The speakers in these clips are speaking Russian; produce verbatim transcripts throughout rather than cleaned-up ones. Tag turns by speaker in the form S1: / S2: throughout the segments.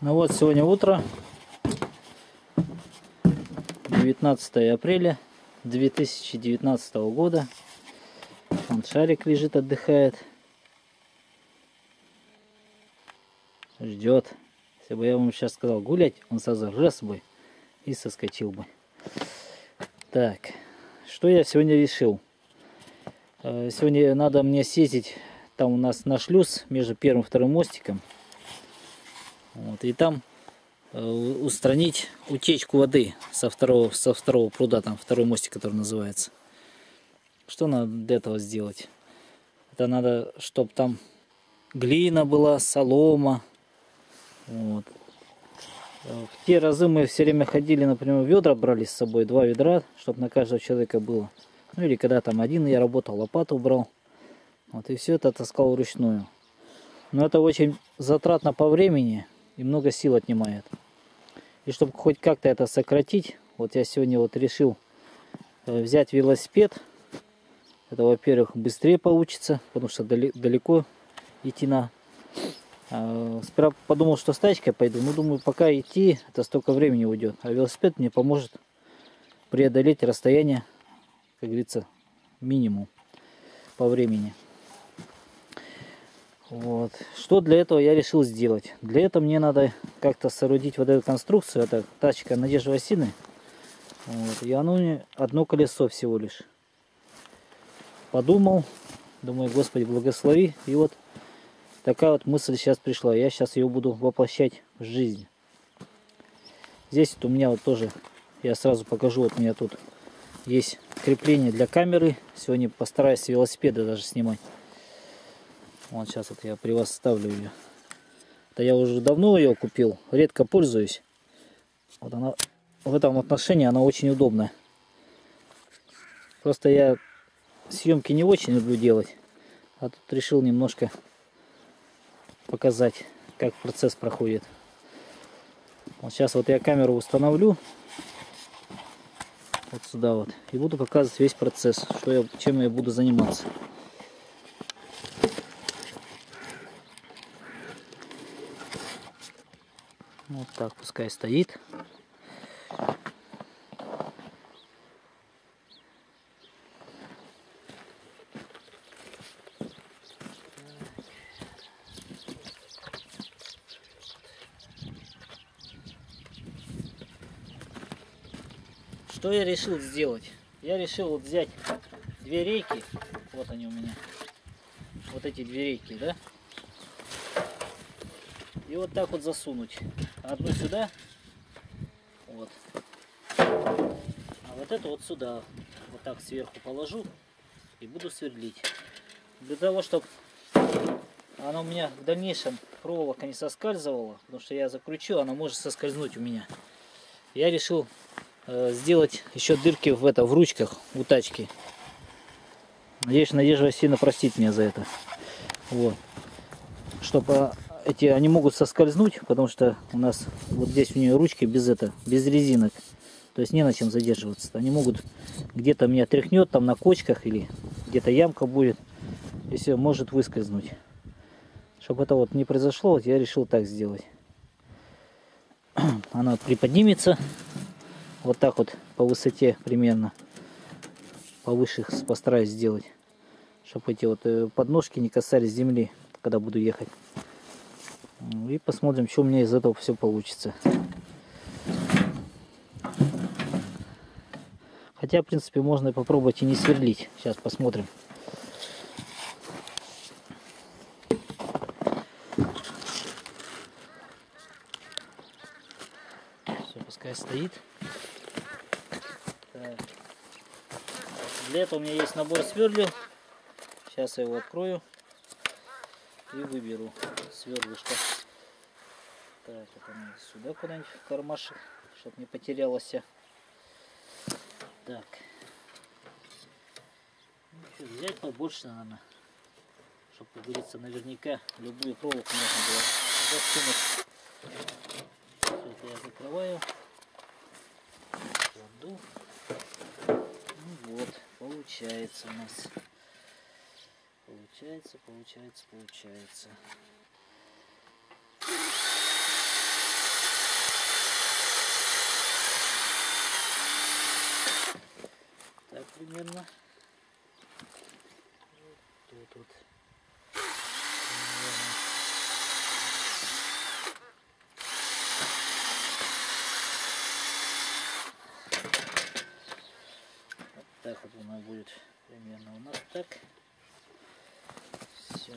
S1: Ну вот, сегодня утро, девятнадцатое апреля две тысячи девятнадцатого года. Вон Шарик лежит, отдыхает. Ждет. Если бы я ему сейчас сказал гулять, он сразу раз бы и соскочил бы. Так, что я сегодня решил? Сегодня надо мне съездить, там у нас на шлюз между первым и вторым мостиком. Вот, и там э, устранить утечку воды со второго, со второго пруда, там второй мостик, который называется. Что надо для этого сделать? Это надо, чтобы там глина была, солома. Вот. В те разы мы все время ходили, например, ведра брали с собой, два ведра, чтобы на каждого человека было. Ну или когда там один я работал, лопату брал. Вот, и все это таскал вручную. Но это очень затратно по времени и много сил отнимает. И чтобы хоть как-то это сократить, вот я сегодня вот решил взять велосипед. Это, во-первых, быстрее получится, потому что далеко идти на. Сперва подумал, что с тачкой пойду, но думаю, пока идти, это столько времени уйдет. А велосипед мне поможет преодолеть расстояние, как говорится, минимум по времени. Вот. Что для этого я решил сделать? Для этого мне надо как-то соорудить вот эту конструкцию. Это тачка Надежды Васильевны. Вот. И оно одно колесо всего лишь. Подумал, думаю, Господи, благослови. И вот такая вот мысль сейчас пришла. Я сейчас ее буду воплощать в жизнь. Здесь вот у меня вот тоже, я сразу покажу, вот у меня тут есть крепление для камеры. Сегодня постараюсь с велосипеда даже снимать. Вот сейчас вот я при вас ставлю ее. Это я уже давно ее купил, редко пользуюсь. Вот она в этом отношении она очень удобная. Просто я съемки не очень люблю делать, а тут решил немножко показать, как процесс проходит. Вот сейчас вот я камеру установлю вот сюда вот и буду показывать весь процесс, что я, чем я буду заниматься. Вот так пускай стоит. Что я решил сделать? Я решил вот взять две рейки. Вот они у меня. Вот эти две рейки, да? И вот так вот засунуть. Одну сюда. Вот. А вот это вот сюда. Вот так сверху положу. И буду сверлить. Для того, чтобы она у меня в дальнейшем проволока не соскальзывала. Потому что я закручу, она может соскользнуть у меня. Я решил э, сделать еще дырки в, это, в ручках у тачки. Надеюсь, Надежда сильно простит меня за это. Вот. Чтобы эти, они могут соскользнуть, потому что у нас вот здесь у нее ручки без это, без резинок. То есть не на чем задерживаться. Они могут где-то меня тряхнет там на кочках или где-то ямка будет. И все, может выскользнуть. Чтобы это вот не произошло, вот я решил так сделать. Она вот приподнимется. Вот так вот по высоте примерно. Повыше их постараюсь сделать. Чтобы эти вот подножки не касались земли, когда буду ехать. И посмотрим, что у меня из этого все получится. Хотя, в принципе, можно попробовать и не сверлить. Сейчас посмотрим. Все, пускай стоит. Так. Для этого у меня есть набор сверлил. Сейчас я его открою и выберу сверлышко. Так, это надо сюда куда-нибудь в кармашек, чтобы не потерялось. Так. Ну, взять побольше, наверное, чтобы, как говорится, наверняка любую проволоку можно было засунуть. Все это я закрываю. Кладу. Ну вот, получается у нас. Получается, получается, получается. она будет примерно у нас так. Все.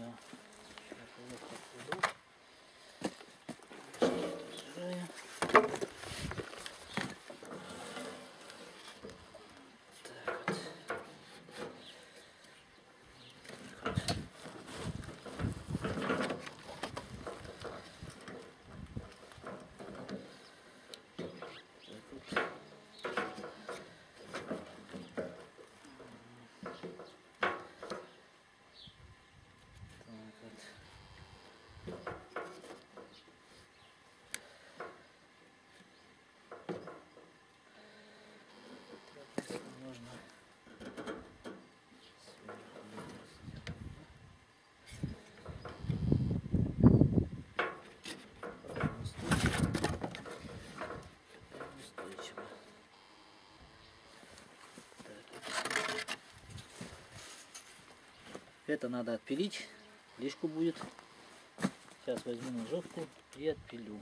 S1: Это надо отпилить, лишку будет. Сейчас возьму ножовку и отпилю.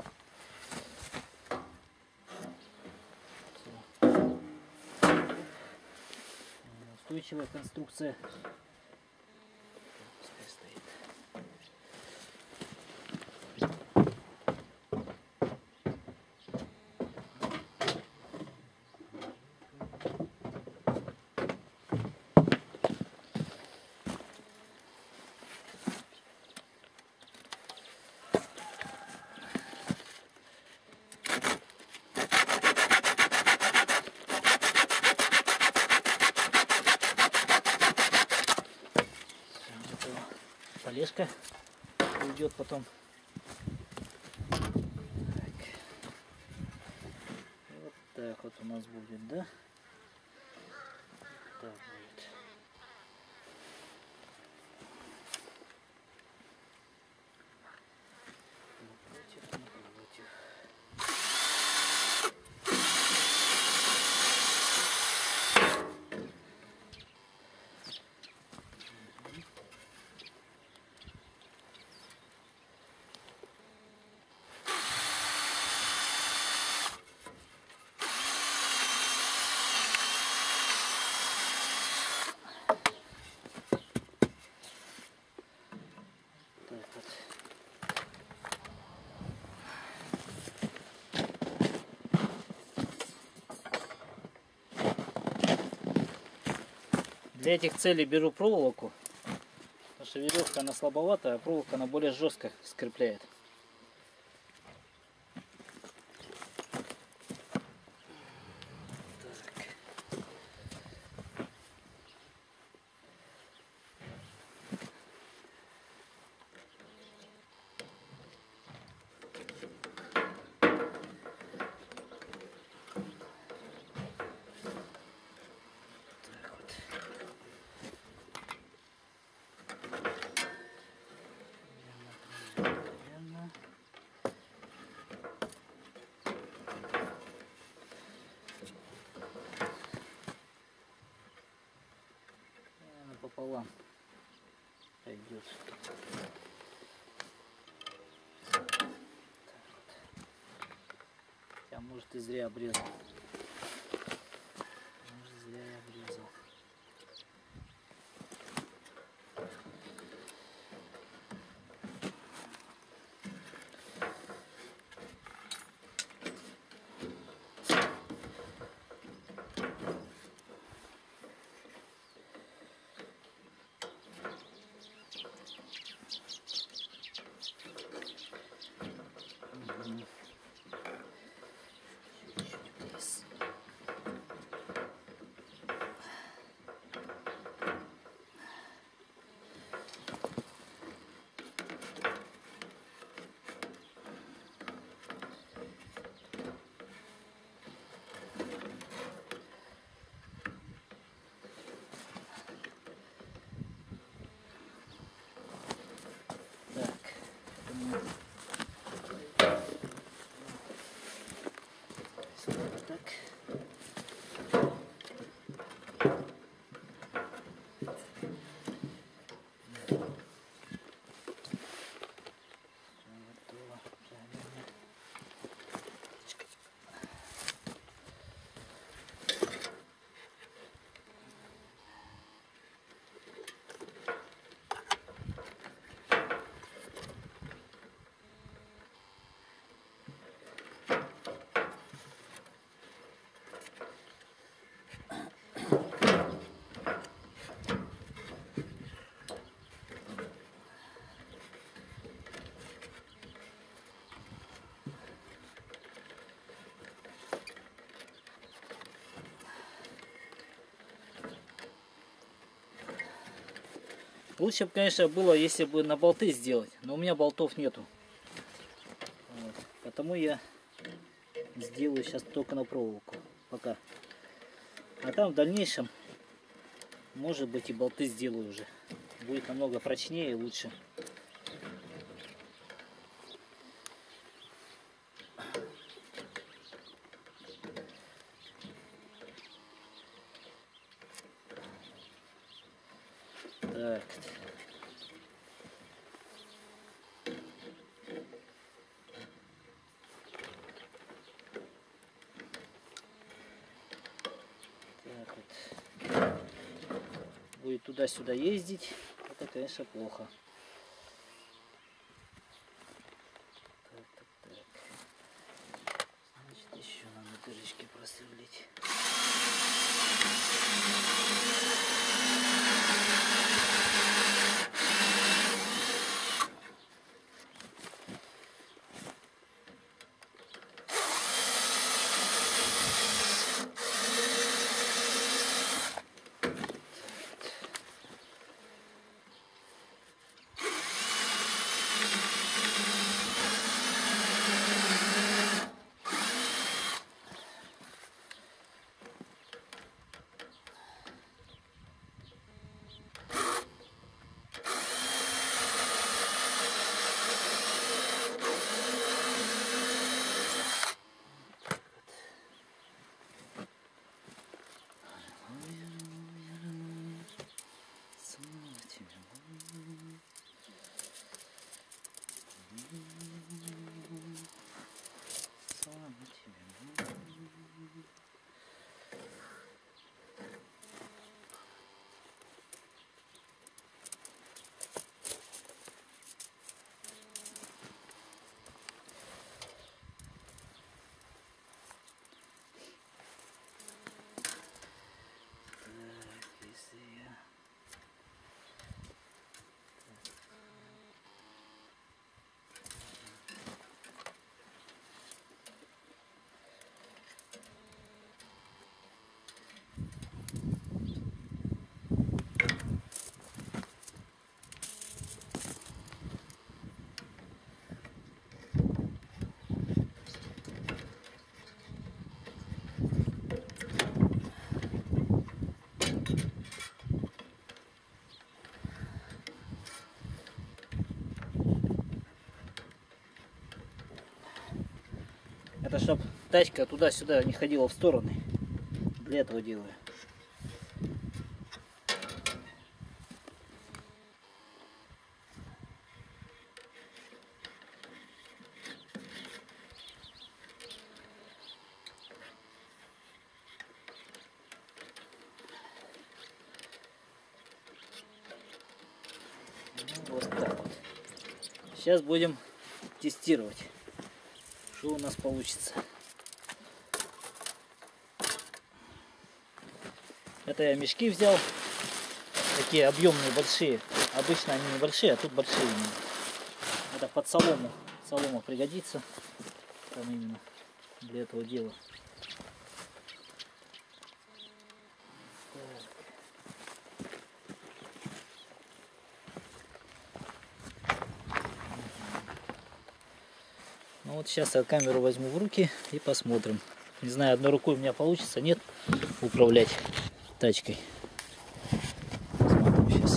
S1: Устойчивая конструкция. Пускай стоит. Полежка уйдет потом. Так. Вот так вот у нас будет, да? Так будет. Напротив, напротив. Для этих целей беру проволоку, потому что веревка она слабоватая, а проволока она более жестко скрепляет. Пополам пойдет. Я, может, и зря обрезал. Может, зря я обрезал. Лучше бы, конечно, было, если бы на болты сделать, но у меня болтов нету. Вот. Потому я сделаю сейчас только на проволоку. Пока. А там в дальнейшем, может быть, и болты сделаю уже. Будет намного прочнее и лучше. Так. Так вот. Будет туда-сюда ездить. Это, конечно, плохо. Так, так, так. Значит, еще надо дырочки просверлить. Это чтоб тачка туда-сюда не ходила в стороны. Для этого делаю. Ну, вот так вот. Сейчас будем тестировать, что у нас получится. Это я мешки взял, такие объемные, большие. Обычно они небольшие, а тут большие. Это под солому. Солома пригодится там именно для этого дела. Ну вот сейчас я камеру возьму в руки и посмотрим. Не знаю, одной рукой у меня получится, нет, управлять тачкой. Посмотрим сейчас.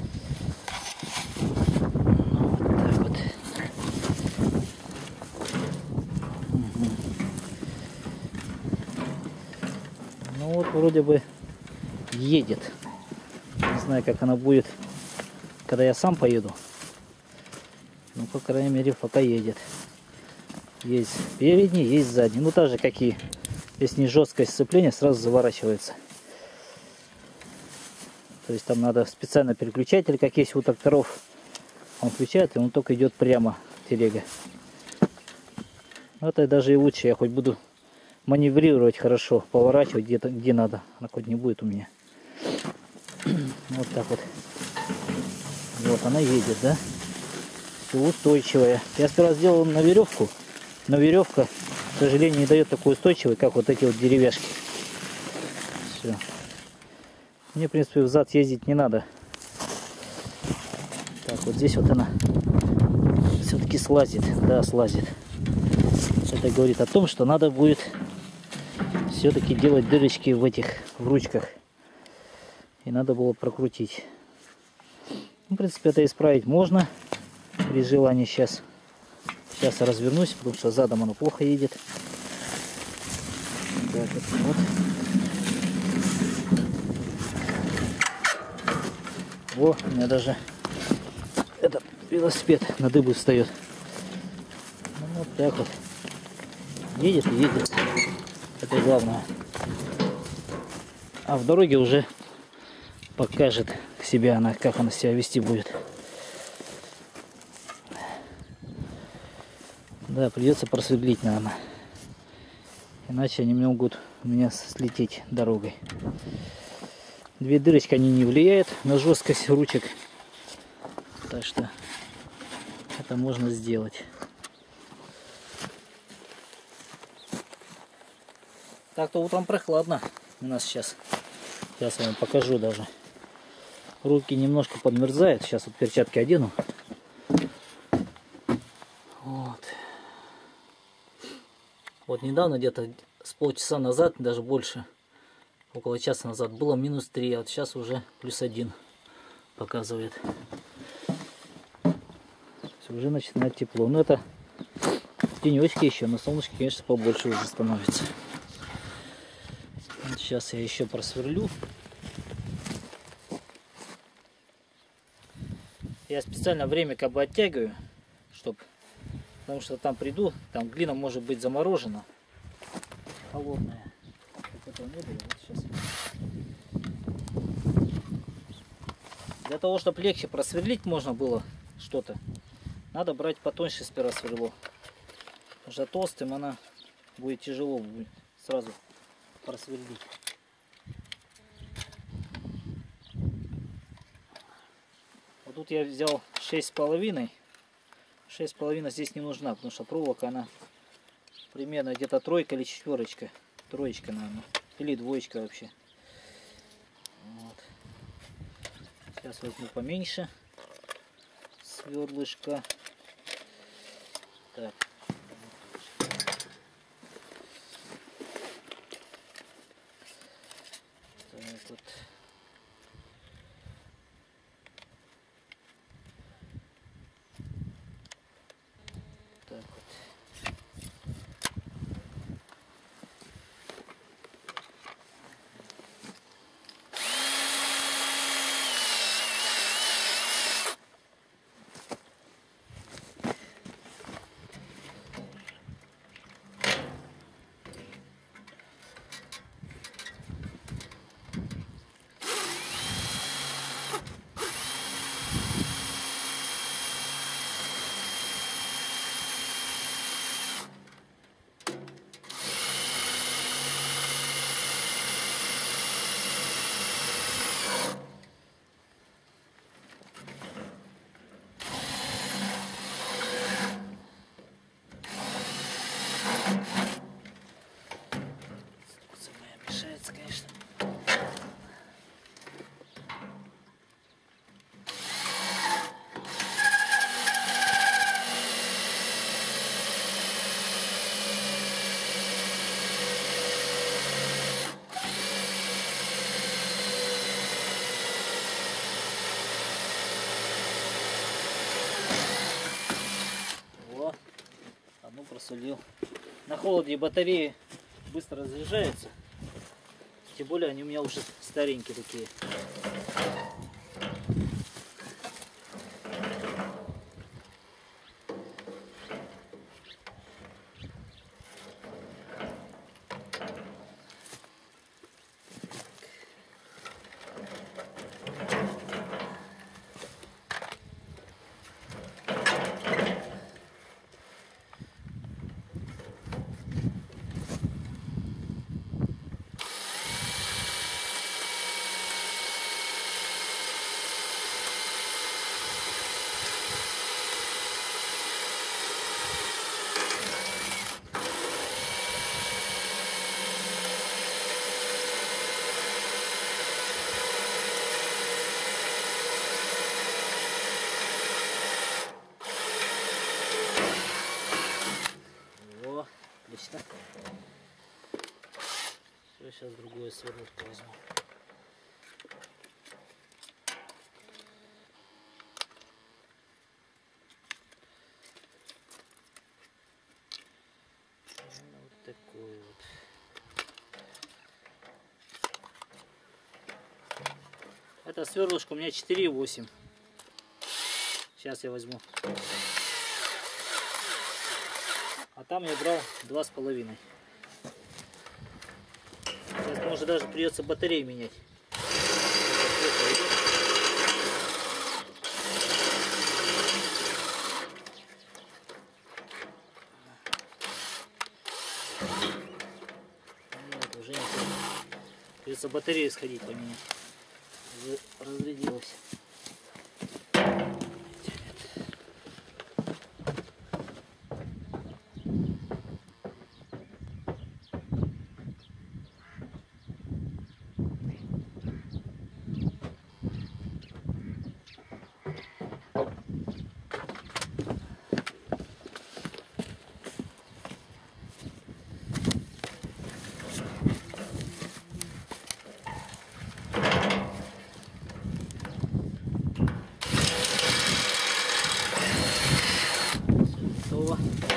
S1: Ну, вот так вот. Угу. Ну вот вроде бы едет. Не знаю, как она будет, когда я сам поеду. Ну, по крайней мере, пока едет. Есть передний, есть задний. Ну, так же, как и если не жесткое сцепление, сразу заворачивается. То есть там надо специально переключатель, как есть у тракторов. Он включает, и он только идет прямо, телега. Это даже и лучше. Я хоть буду маневрировать хорошо, поворачивать где-то, где надо. Она хоть не будет у меня. Вот так вот. Вот она едет, да? Все устойчивая. Я сперва сделал на веревку. Но веревка, к сожалению, не дает такой устойчивой, как вот эти вот деревяшки. Все. Мне, в принципе, взад ездить не надо. Так, вот здесь вот она все-таки слазит. Да, слазит. Это говорит о том, что надо будет все-таки делать дырочки в этих в ручках. И надо было прокрутить. Ну, в принципе, это исправить можно при желании. Сейчас, сейчас развернусь, потому что задом оно плохо едет. Так, вот. Во, у меня даже этот велосипед на дыбу встает. Ну, вот так вот. Едет и едет. Это главное. А в дороге уже покажет себя она, как она себя вести будет. Да, придется просверлить, наверное. Иначе они могут у меня слететь дорогой. Две дырочки, они не влияют на жесткость ручек. Так что это можно сделать. Так-то утром прохладно у нас сейчас. Сейчас я вам покажу даже. Руки немножко подмерзают. Сейчас вот перчатки одену. Вот. Вот недавно, где-то с полчаса назад, даже больше, около часа назад, было минус три, а вот сейчас уже плюс один показывает. Все, уже начинает тепло. Но это тенечки еще, на солнышке, конечно, побольше уже становится. Вот сейчас я еще просверлю. Я специально время как бы оттягиваю, чтобы, потому что там приду, там глина может быть заморожена, холодная. Как этого не было, вот сейчас. Для того, чтобы легче просверлить можно было что-то, надо брать потоньше сперва сверло. Потому что толстым она будет тяжело будет сразу просверлить. Вот тут я взял шесть с половиной. шесть с половиной здесь не нужна, потому что проволока она примерно где-то тройка или четверочка. Троечка, наверное. Или двоечка вообще. Вот. Сейчас возьму поменьше сверлышко. Так. Так вот. Так вот. Мешается, конечно. Во, одну просолил. На холоде батареи быстро разряжаются. Тем более они у меня уже старенькие такие. отлично. Все, сейчас другое сверлышко возьму. Вот такой вот. Это сверлышко у меня четыре и восемь. Сейчас я возьму. А там я брал два с половиной. Сейчас, может, даже придется батарею менять. Нет, уже не придется батарею сходить поменять. Уже разрядилась. Готово.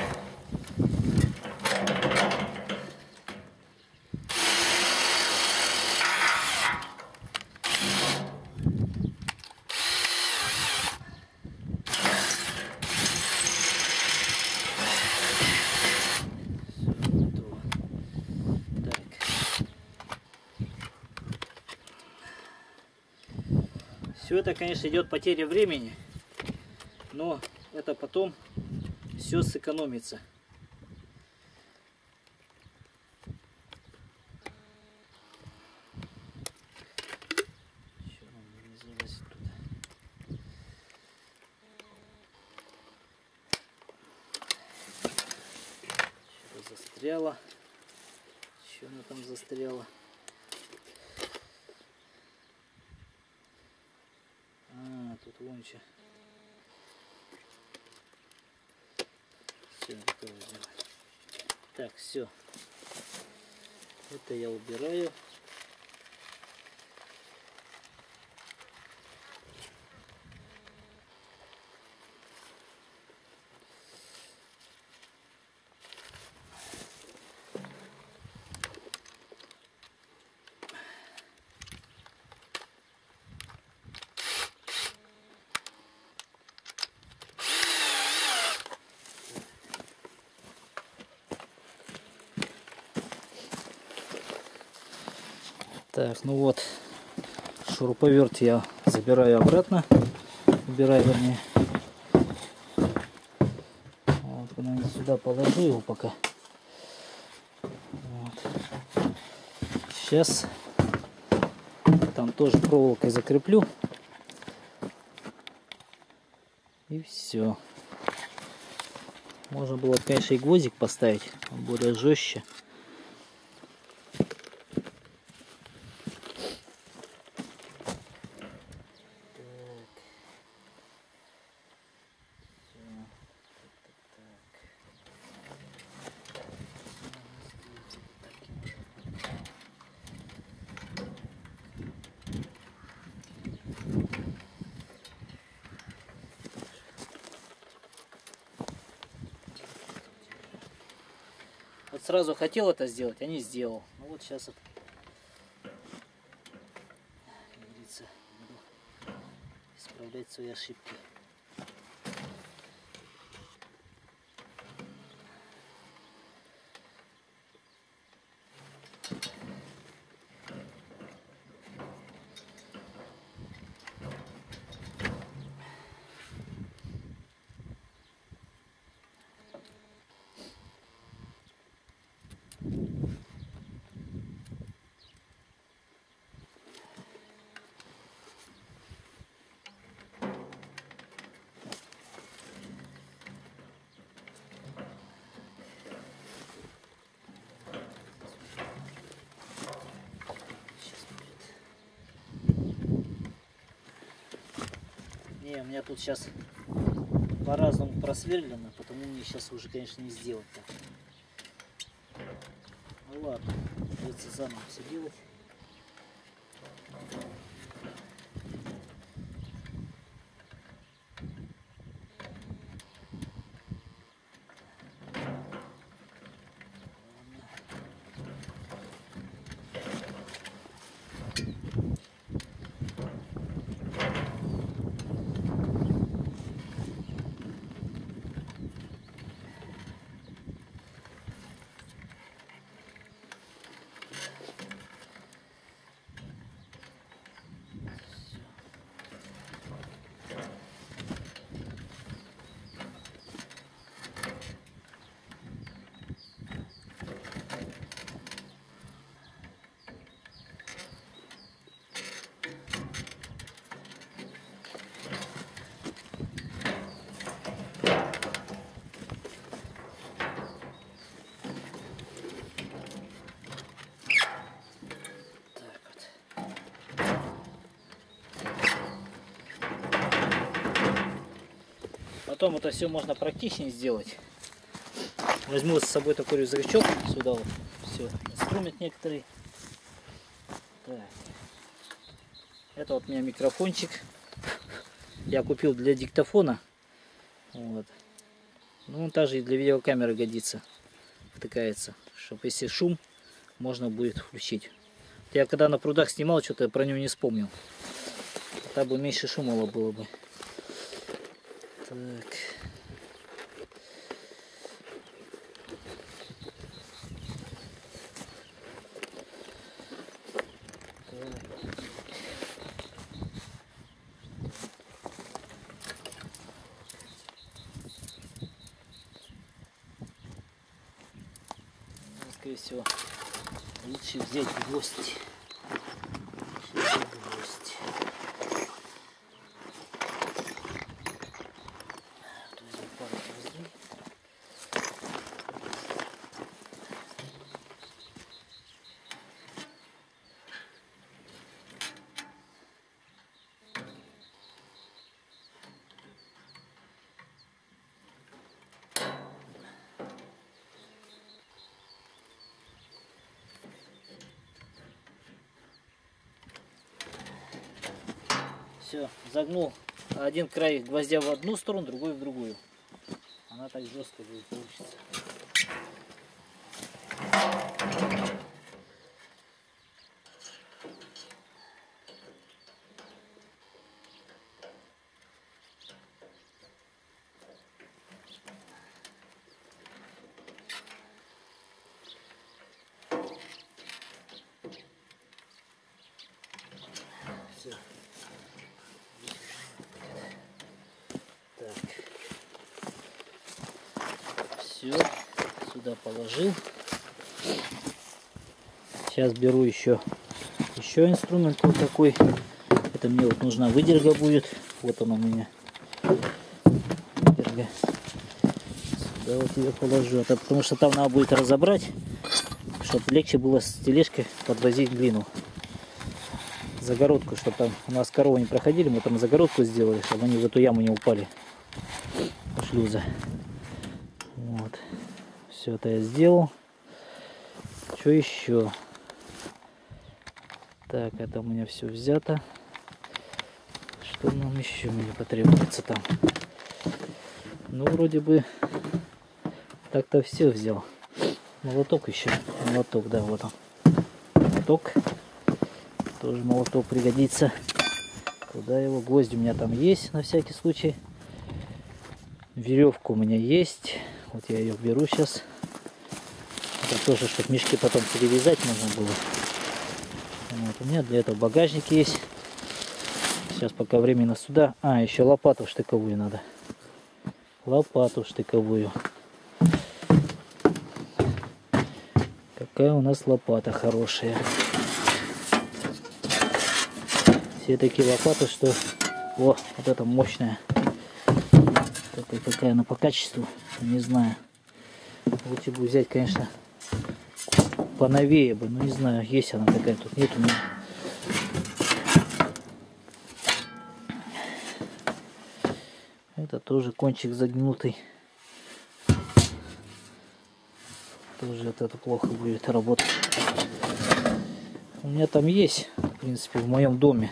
S1: Все это, конечно, идет потеря времени, но это потом все сэкономится. Еще нам не залазит туда. Что-то застряло. Что она там застряла? А, тут вон что. Все, готово сделать. Так, все. Это я убираю. Так, ну вот, шуруповерт я забираю обратно, убираю, вернее. Вот, наверное, сюда положу его пока. Вот. Сейчас там тоже проволокой закреплю. И все. Можно было, конечно, и гвоздик поставить, он более жестче. Вот сразу хотел это сделать, а не сделал. Ну вот сейчас это, как говорится, буду исправлять свои ошибки. Не, у меня тут сейчас по-разному просверлено, потому мне сейчас уже, конечно, не сделать так. Ну ладно, придется заново все делать. Потом это все можно практичнее сделать. Возьму с собой такой рюкзачок, сюда вот все, инструмент некоторый. Так. Это вот у меня микрофончик. Я купил для диктофона. Вот. Ну он также и для видеокамеры годится. Втыкается, чтобы если шум, можно будет включить. Я когда на прудах снимал, что-то про него не вспомнил. Так бы меньше шума было бы. Так. Скорее всего, лучше взять гвоздь. Гвоздь. Все, загнул один край гвоздя в одну сторону, другой в другую. Она так жестко будет получиться. Все. Так. Все, сюда положил. Сейчас беру еще еще инструмент вот такой. Это мне вот нужна выдерга будет. Вот он у меня. Выдерга. Сюда вот ее положу. Это потому что там надо будет разобрать, чтобы легче было с тележкой подвозить глину. Загородку, чтобы там у нас коровы не проходили, мы там загородку сделали, чтобы они в эту яму не упали. Шлюза. Вот. Все это я сделал. Что еще? Так, это у меня все взято. Что нам еще мне потребуется там? Ну, вроде бы так-то все взял. Молоток еще. Молоток, да, вот он. Молоток. Тоже молоток пригодится. Куда его? Гвоздь у меня там есть на всякий случай. Веревка у меня есть. Вот я ее беру сейчас. Это тоже, чтобы мешки потом перевязать можно было. Вот, у меня для этого багажник есть. Сейчас пока временно сюда. А, еще лопату штыковую надо. Лопату штыковую. Какая у нас лопата хорошая. Все такие лопаты, что... О, вот эта мощная. Такая, какая она по качеству, не знаю. Лучше бы взять, конечно, поновее бы, но не знаю, есть она такая, тут нет у меня. Это тоже кончик загнутый. Тоже вот это плохо будет работать. У меня там есть, в принципе, в моем доме.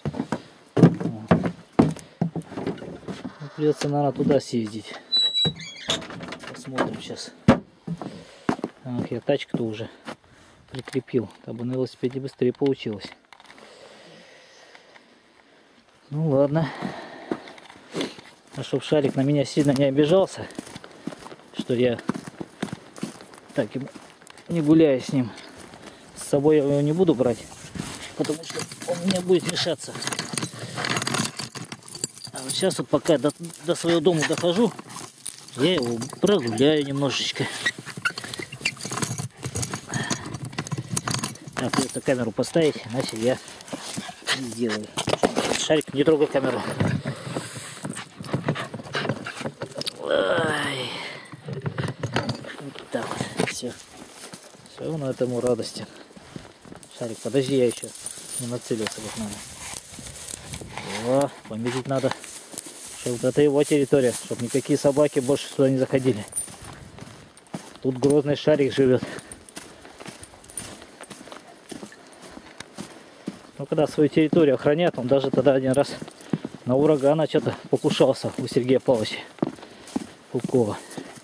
S1: Придется, наверное, туда съездить. Посмотрим сейчас. Ах, я тачку-то уже прикрепил. Там бы на велосипеде быстрее получилось. Ну ладно. А чтоб Шарик на меня сильно не обижался, что я так ему не гуляю с ним. С собой я его не буду брать, потому что он мне будет мешаться. А вот сейчас вот пока до, до своего дома дохожу, я его прогуляю немножечко. Так, придется камеру поставить, иначе я не сделаю. Шарик, не трогай камеру. Ай. Вот так вот. Все. Все, на этому радости. Шарик, подожди, я еще не нацелился как надо. О, пометить надо. Чтобы это его территория, чтобы никакие собаки больше сюда не заходили. Тут грозный Шарик живет. Ну, когда свою территорию охраняет, он даже тогда один раз на урагана что-то покушался у Сергея Павловича Пупкова.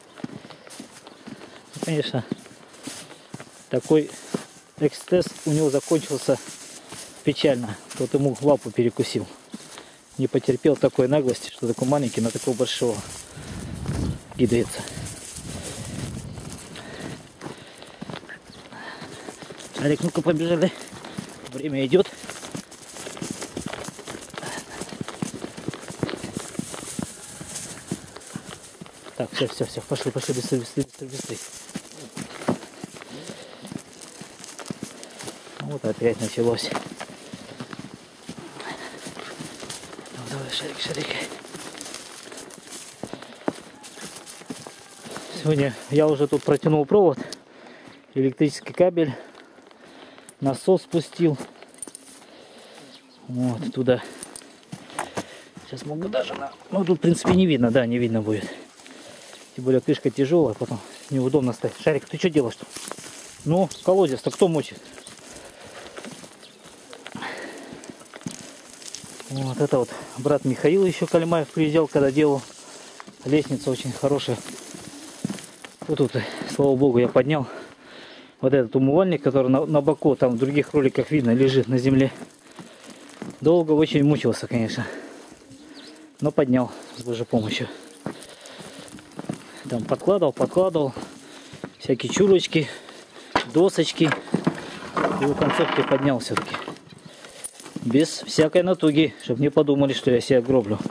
S1: Ну, конечно, такой эксцесс у него закончился печально. Тот ему лапу перекусил. Не потерпел такой наглости, что такой маленький на такого большого кидается. Шарик, ну-ка побежали. Время идет. Так, все, все, все, пошли, пошли, быстрее, быстрее, быстрее, быстрее. Вот опять началось. Ну, давай, Шарик, Шарик. Сегодня я уже тут протянул провод, электрический кабель, насос спустил. Вот туда. Сейчас могу даже на... Ну тут в принципе не видно, да, не видно будет. Тем более крышка тяжелая, потом неудобно стоять. Шарик, ты что делаешь-то? Ну, колодец-то кто мочит? Вот это вот брат Михаил еще Кальмаев приезжал, когда делал. Лестница очень хорошая. Вот тут, слава богу, я поднял вот этот умывальник, который на, на боку, там в других роликах видно, лежит на земле. Долго очень мучился, конечно. Но поднял с Божьей помощью. Там подкладывал, подкладывал. Всякие чурочки, досочки. И в концовке поднял все-таки. Без всякой натуги, чтобы не подумали, что я себя гроблю.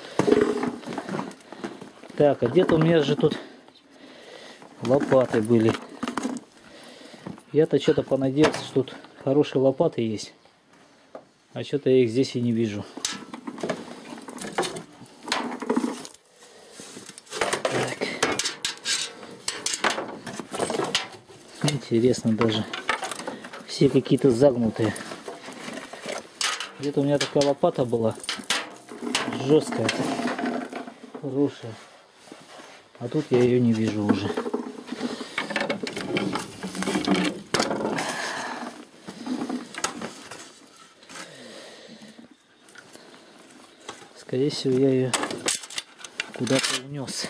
S1: Так, а где-то у меня же тут лопаты были. Я-то что-то понадеялся, что тут хорошие лопаты есть. А что-то я их здесь и не вижу. Так. Интересно даже. Все какие-то загнутые. Где-то у меня такая лопата была. Жесткая. Хорошая. А тут я ее не вижу уже. Скорее всего, я ее куда-то унес.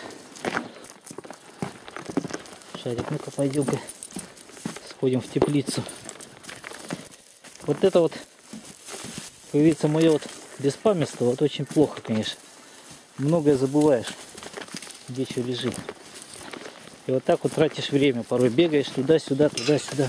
S1: Шарик, ну-ка пойдем-ка сходим в теплицу. Вот это вот, как говорится, мое вот беспамятство, вот очень плохо, конечно. Многое забываешь, где что лежит. И вот так вот тратишь время, порой бегаешь туда-сюда, туда-сюда.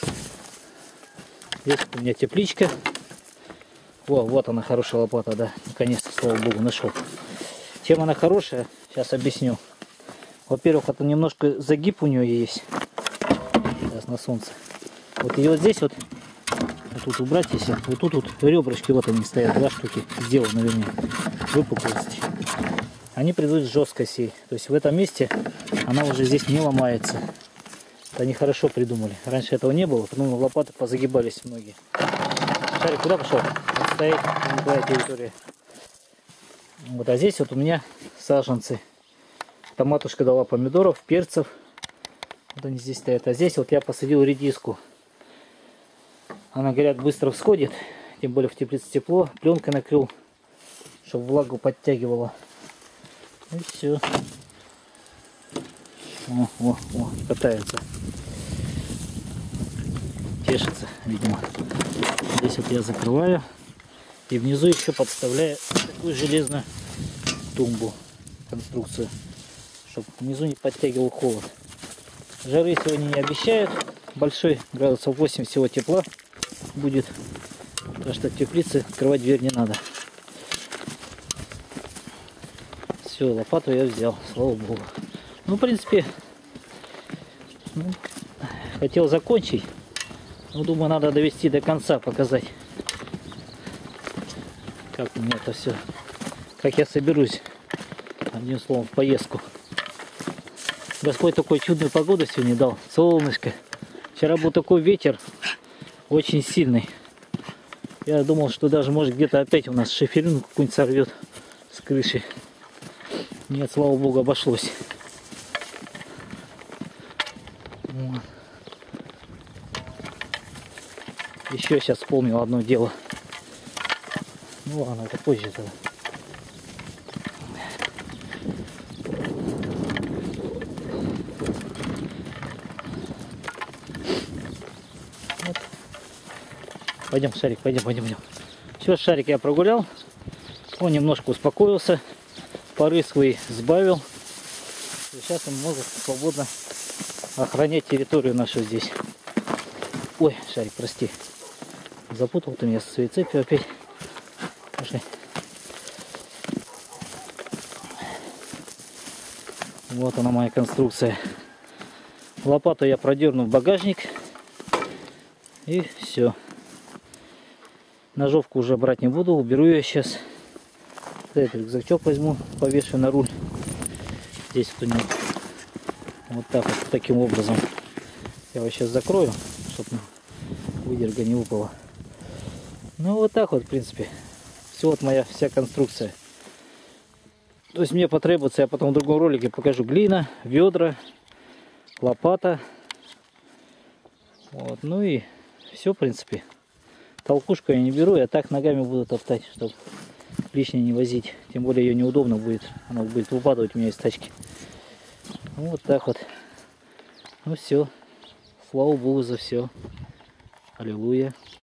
S1: Здесь у меня тепличка. О, вот она, хорошая лопата, да. Наконец-то, слава богу, нашел. Чем она хорошая, сейчас объясню. Во-первых, это немножко загиб у нее есть. Сейчас на солнце. Вот и вот здесь вот, вот тут убрать, если вот тут вот ребрышки, вот они стоят, два штуки, сделаны, вернее, выпуклости. Они придут с жесткостью. То есть в этом месте она уже здесь не ломается. Это они хорошо придумали. Раньше этого не было, потом лопаты позагибались многие. Шарик, куда пошел? Стоит не твоя территория. Вот, а здесь вот у меня саженцы. Там матушка дала помидоров, перцев. Вот они здесь стоят. А здесь вот я посадил редиску. Она, говорят, быстро всходит. Тем более в теплице тепло. Пленкой накрыл, чтобы влагу подтягивала. И все. О, о, о, катается. Тешится, видимо. Здесь вот я закрываю. И внизу еще подставляю такую железную тумбу, конструкцию, чтобы внизу не подтягивал холод. Жары сегодня не обещают. Большой, градусов восемь всего тепла будет. Так что в теплице открывать дверь не надо. Все, лопату я взял, слава богу. Ну, в принципе, ну, хотел закончить. Но думаю, надо довести до конца, показать, как у меня это все, как я соберусь, одним словом, в поездку. Господь такой чудную погоду сегодня дал, солнышко. Вчера был такой ветер, очень сильный. Я думал, что даже может где-то опять у нас шиферину какую-нибудь сорвет с крыши. Нет, слава богу, обошлось. Вот. Еще сейчас вспомнил одно дело. Ну ладно, это позже тогда. Вот. Пойдем, Шарик, пойдем, пойдем, пойдем. Все, Шарик я прогулял. Он немножко успокоился. Пары свои сбавил. И сейчас он может свободно охранять территорию нашу здесь. Ой, Шарик, прости. Запутал ты меня со своей цепью опять. Пошли. Вот она, моя конструкция. Лопату я продерну в багажник. И все. Ножовку уже брать не буду. Уберу ее сейчас. Этот рюкзачок возьму, повешу на руль. Здесь вот у него. Вот так вот, таким образом. Я его сейчас закрою, чтобы выдерга не упала. Ну вот так вот, в принципе. Все, вот моя вся конструкция. То есть мне потребуется, я потом в другом ролике покажу, глина, ведра, лопата. Вот, ну и все, в принципе. Толкушку я не беру, я так ногами буду топтать, чтобы лишнее не возить. Тем более ее неудобно будет, она будет выпадать у меня из тачки. Ну, вот так вот. Ну все. Слава Богу за все. Аллилуйя.